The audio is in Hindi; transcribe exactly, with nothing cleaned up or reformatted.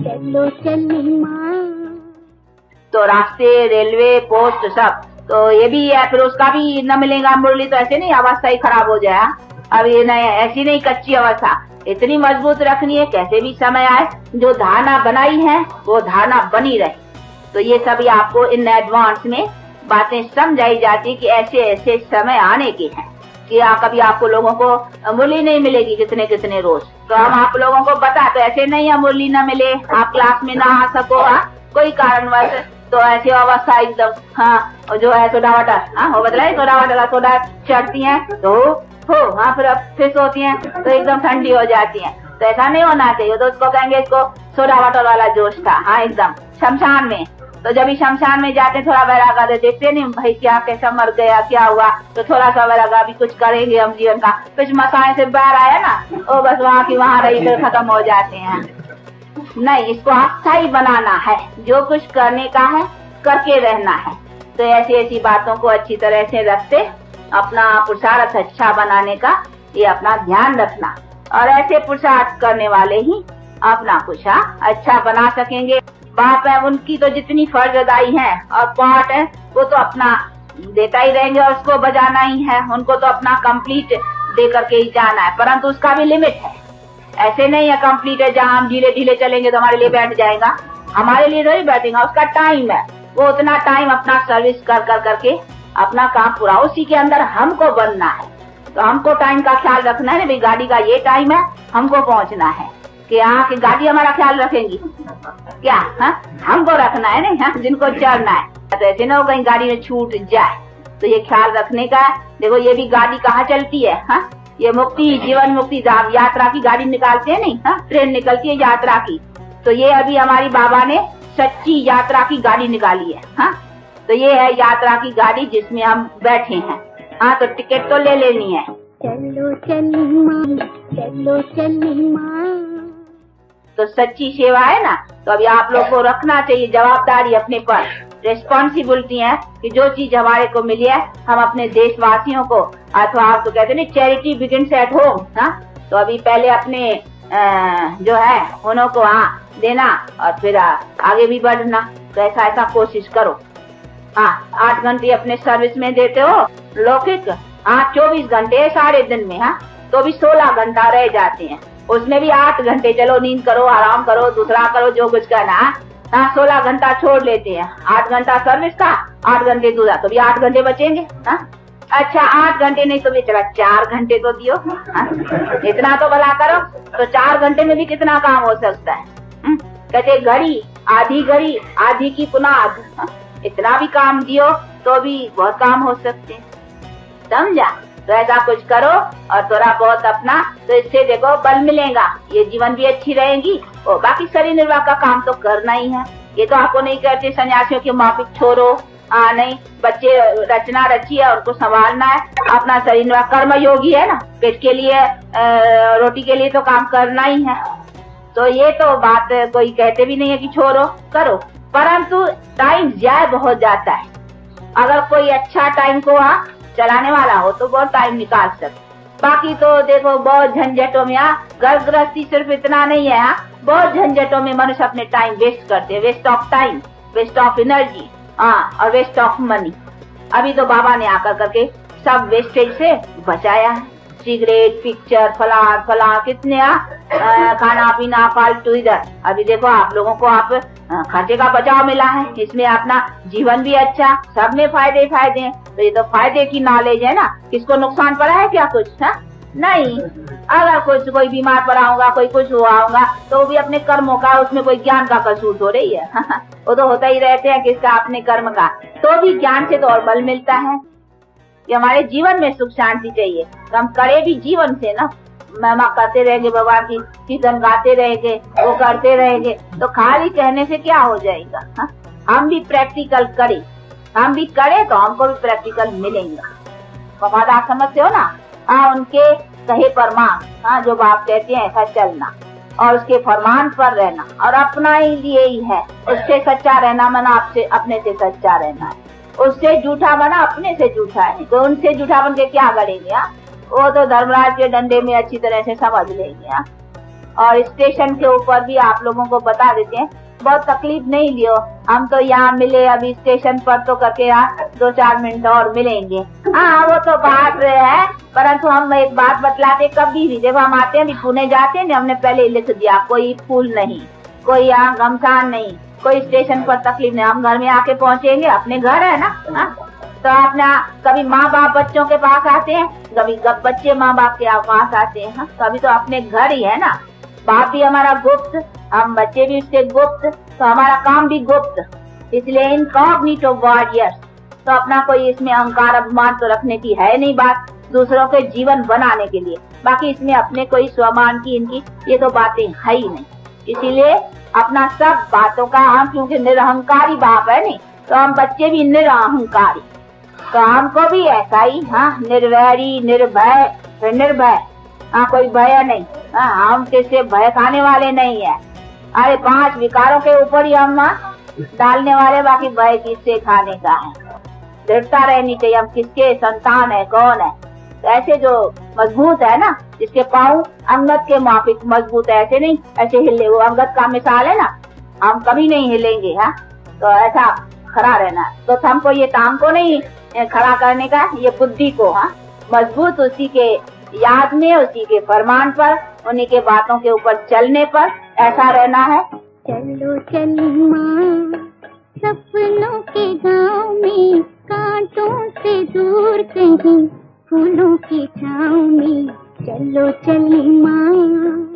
चलो चली माँ। तो रास्ते, रेलवे, पोस्ट सब, तो ये भी है, फिर उसका भी न मिलेगा मुरली, तो ऐसे नहीं अवस्था ही खराब हो जाए। अब ये नहीं, ऐसी नहीं कच्ची अवस्था, इतनी मजबूत रखनी है, कैसे भी समय आए जो धारणा बनाई है वो धारणा बनी रहे। तो ये सभी आपको इन एडवांस में बातें समझाई जाती कि ऐसे ऐसे समय आने के हैं कि आ, कभी आपको लोगों को मुरली नहीं मिलेगी कितने कितने रोज, तो हम आप लोगों को बता, तो ऐसे नहीं है मुरली न मिले, आप क्लास में ना आ सको, हाँ कोई कारणवश, तो ऐसी अवस्था एकदम, हाँ जो है सोडा वाटर, हाँ वो बदलाए सोडा वाटर, सोडा चढ़ती है तो हो, हाँ फिर अब फिर होती हैं तो एकदम ठंडी हो जाती हैं, तो ऐसा नहीं होना चाहिए। तो उसको कहेंगे इसको सोडा वाटर वाला जोश था, हाँ एकदम शमशान में। तो जब भी शमशान में जाते थोड़ा वैरागा दे, देखते नहीं भाई क्या कैसा मर गया क्या हुआ, तो थोड़ा सा वैरागा भी कुछ करेंगे हम जीवन का, कुछ मसाए से बाहर आया ना, वो बस वहाँ की वहाँ रही फिर खत्म हो जाते हैं। नहीं, इसको अस्थायी बनाना है, जो कुछ करने का है करके रहना है। तो ऐसी ऐसी बातों को अच्छी तरह से रखते अपना पुरुषार्थ अच्छा बनाने का ये अपना ध्यान रखना, और ऐसे पुरुषार्थ करने वाले ही अपना पुरुषार्थ अच्छा बना सकेंगे। बाप है उनकी तो जितनी फर्ज अदाई है और पार्ट है वो तो अपना देता ही रहेंगे और उसको बजाना ही है, उनको तो अपना कंप्लीट दे करके ही जाना है, परंतु उसका भी लिमिट है। ऐसे नहीं है कंप्लीट है जहाँ हम ढीले ढीले चलेंगे तो हमारे लिए बैठ जाएगा, हमारे लिए नहीं बैठेगा, उसका टाइम है, वो उतना टाइम अपना सर्विस कर कर करके अपना काम पूरा, उसी के अंदर हमको बनना है। तो हमको टाइम का ख्याल रखना है ना भाई, गाड़ी का ये टाइम है हमको पहुंचना है, कि यहाँ की गाड़ी हमारा ख्याल रखेंगी क्या, हा? हमको रखना है ना, हाँ? जिनको चढ़ना है, तो ऐसे ना हो कहीं गाड़ी में छूट जाए, तो ये ख्याल रखने का। देखो ये भी गाड़ी कहाँ चलती है, हा? ये मुक्ति, जीवन मुक्ति यात्रा की गाड़ी निकालते हैं नहीं, हा? ट्रेन निकलती है यात्रा की, तो ये अभी हमारी बाबा ने सच्ची यात्रा की गाड़ी निकाली है, हाँ? तो ये है यात्रा की गाड़ी जिसमें हम बैठे हैं, हाँ? तो टिकट तो ले लेनी है। चलो चली माँ, चलो चली माँ। तो सच्ची सेवा है ना, तो अभी आप लोग को रखना चाहिए जवाबदारी अपने पर, रिस्पॉन्सिबिलिटी है कि जो चीज हमारे को मिली है हम अपने देशवासियों को, अथवा आप तो कहते हैं चैरिटी बिगिंस एट होम, हाँ? तो अभी पहले अपने आ, जो है उन्हों को हाँ देना और फिर आ, आगे भी बढ़ना। तो ऐसा ऐसा कोशिश करो। हाँ, आठ घंटे अपने सर्विस में देते हो लौकिक, हाँ चौबीस घंटे सारे दिन में, हाँ तो भी सोलह घंटा रह जाते हैं, उसमें भी आठ घंटे चलो नींद करो, आराम करो, दूसरा करो जो कुछ करना, हाँ सोलह घंटा छोड़ लेते हैं, आठ घंटा सर्विस का, आठ घंटे दूसरा, तो भी आठ घंटे बचेंगे, हाँ? अच्छा आठ घंटे नहीं तो भी चला चार घंटे तो दियो, हाँ? इतना तो भला करो, तो चार घंटे में भी कितना काम हो सकता है। हुँ? कहते घड़ी आधी घड़ी आधी की पुनाद, हाँ? इतना भी काम दियो तो भी बहुत काम हो सकते हैं, समझा? तो ऐसा कुछ करो और थोड़ा बहुत अपना, तो इससे देखो बल मिलेगा, ये जीवन भी अच्छी रहेगी और बाकी शरीर निर्वाह का काम तो करना ही है। ये तो आपको नहीं कहते सन्यासियों के माफिक छोड़ो, आ नहीं बच्चे रचना रची है उनको संभालना है, अपना शरीर निर्वाह कर्म योगी है ना, पेट के लिए आ, रोटी के लिए तो काम करना ही है। तो ये तो बात कोई कहते भी नहीं है कि छोड़ो, करो, परंतु टाइम जाए बहुत जाता है। अगर कोई अच्छा टाइम को वहाँ चलाने वाला हो तो बहुत टाइम निकाल सकते, बाकी तो देखो बहुत झंझटों में, यहाँ घर गृहस्थी सिर्फ इतना नहीं है, यहाँ बहुत झंझटों में मनुष्य अपने टाइम वेस्ट करते हैं, waste of time, waste of energy, हाँ और वेस्ट ऑफ मनी। अभी तो बाबा ने आकर करके सब वेस्टेज से बचाया है, सिगरेट, पिक्चर, फलां फलां कितने आ, खाना पीना फालतू इधर। अभी देखो आप लोगों को आप खर्चे का बचाव मिला है, इसमें अपना जीवन भी अच्छा, सब में फायदे फायदे हैं। तो ये तो फायदे की नॉलेज है ना, किसको नुकसान पड़ा है क्या कुछ, है नहीं? अगर कुछ कोई बीमार पड़ा होगा, कोई कुछ हुआ होगा, तो वो भी अपने कर्मों का, उसमें कोई ज्ञान का कसूर हो रही है वो तो होता ही रहते हैं किसका, अपने कर्म का। तो भी ज्ञान से तो और बल मिलता है कि हमारे जीवन में सुख शांति चाहिए, तो हम करे भी जीवन से ना, महिमा करते रहेंगे, भगवान की कीर्तन गाते रहेंगे, वो करते रहेंगे, तो खाली कहने से क्या हो जाएगा, हा? हम भी प्रैक्टिकल करें, हम भी करें तो हमको भी प्रैक्टिकल मिलेगा। वफादार समझते हो ना, हाँ उनके कहे फरमान, हाँ जो बाप कहते हैं ऐसा चलना और उसके फरमान पर रहना, और अपना ही लिए ही है, उससे सच्चा रहना मना आपसे अपने से सच्चा रहना है, उससे झूठा बना अपने से झूठा है, तो उनसे झूठा बन के क्या करेंगे, हाँ? वो तो धर्मराज के डंडे में अच्छी तरह से समझ लेंगे, हाँ? और स्टेशन के ऊपर भी आप लोगों को बता देते हैं, बहुत तकलीफ नहीं लियो। हम तो यहाँ मिले अभी स्टेशन पर, तो करके यहाँ दो चार मिनट और मिलेंगे। हाँ वो तो बात है, परंतु हम एक बात बतलाते, कभी भी जब हम आते हैं, भी पुणे जाते हैं, हमने पहले लिख दिया, कोई फूल नहीं, कोई यहाँ घमसान नहीं, कोई स्टेशन पर तकलीफ नहीं। हम घर में आके पहुँचेंगे, अपने घर है ना। हा? तो अपना कभी माँ बाप बच्चों के पास आते हैं, कभी बच्चे माँ बाप के पास आते हैं। हा? कभी तो अपने घर ही है ना, बाप भी हमारा गुप्त, हम बच्चे भी उसके गुप्त, तो हमारा काम भी गुप्त। इसलिए इनकॉग्निटो वॉरियर्स, तो अपना कोई इसमें अहंकार अभिमान तो रखने की है नहीं बात, दूसरों के जीवन बनाने के लिए। बाकी इसमें अपने कोई स्वमान की इनकी ये तो बातें है ही नहीं। इसीलिए अपना सब बातों का हम, क्योंकि निरहंकारी बाप है नहीं, तो हम बच्चे भी निरअहंकारी, तो हमको भी ऐसा ही, हाँ, निर्वैरी, निर्भय, निर्भय, हाँ, कोई भय नहीं। हाँ, हम किससे भय खाने वाले नहीं है। अरे पांच विकारों के ऊपर ही हम डालने वाले, बाकी भय किससे खाने का है। दृढ़ता रहनी चाहिए, हम किसके संतान है, कौन है। तो ऐसे जो मजबूत है ना, जिसके पाँव अंगद के माफिक मजबूत है, ऐसे नहीं ऐसे हिले, वो अंगद का मिसाल है ना, हम कभी नहीं हिलेंगे। हाँ, तो ऐसा खड़ा रहना। तो हमको ये टांग को नहीं खड़ा करने का, ये बुद्धि को, हाँ, मजबूत उसी के याद में, उसी के फरमान पर, उन्हीं के बातों के ऊपर चलने पर ऐसा रहना है। चलो चलो माँ सपनों के गाँव में, कांटों से दूर कहीं फूलों की छाँव में, चलो चलो माँ।